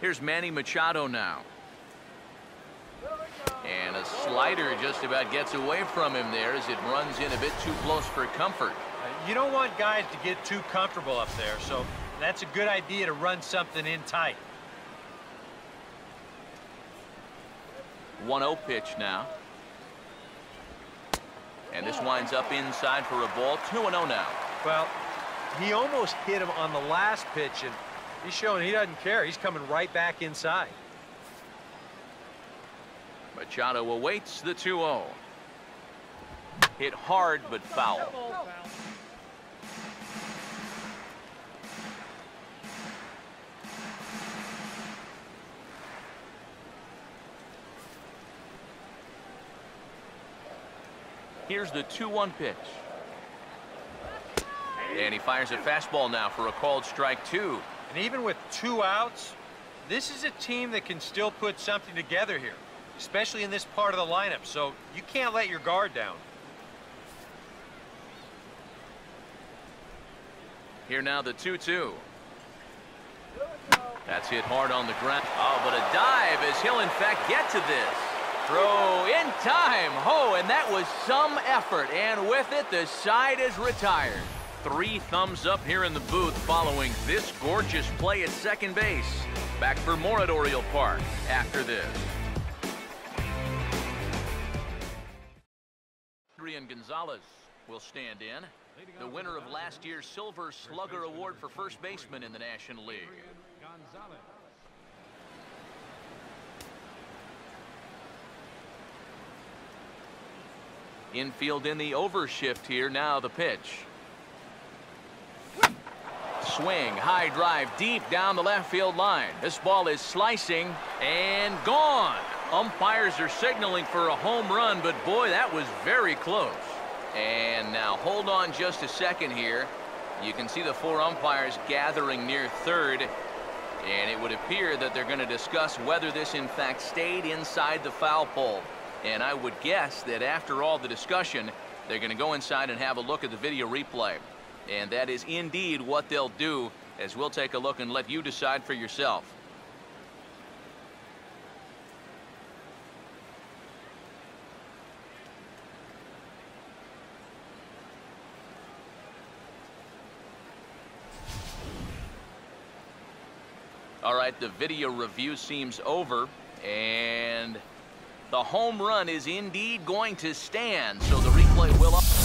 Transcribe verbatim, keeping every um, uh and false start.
Here's Manny Machado now. And a slider just about gets away from him there as it runs in a bit too close for comfort. You don't want guys to get too comfortable up there, so that's a good idea to run something in tight. one oh pitch now. And this winds up inside for a ball. two and oh now. Well, he almost hit him on the last pitch, and he's showing he doesn't care. He's coming right back inside. Machado awaits the two oh. Hit hard but foul. Here's the two one pitch. And he fires a fastball now for a called strike two. And even with two outs, this is a team that can still put something together here, especially in this part of the lineup, so you can't let your guard down. Here now the two two. That's hit hard on the ground. Oh, but a dive as he'll in fact get to this. Throw in time. Oh, and that was some effort. And with it, the side is retired. Three thumbs up here in the booth following this gorgeous play at second base. Back for more at Oriole Park after this. Adrian Gonzalez will stand in. The winner of last year's Silver Slugger Award for first baseman in the National League. Infield in the overshift here. Now the pitch. Swing, high drive, deep down the left field line. This ball is slicing and gone. Umpires are signaling for a home run, but boy, that was very close. And now hold on just a second here. You can see the four umpires gathering near third, and it would appear that they're going to discuss whether this in fact stayed inside the foul pole. And I would guess that after all the discussion, they're going to go inside and have a look at the video replay. And that is indeed what they'll do, as we'll take a look and let you decide for yourself. All right, the video review seems over, and the home run is indeed going to stand, so the replay will...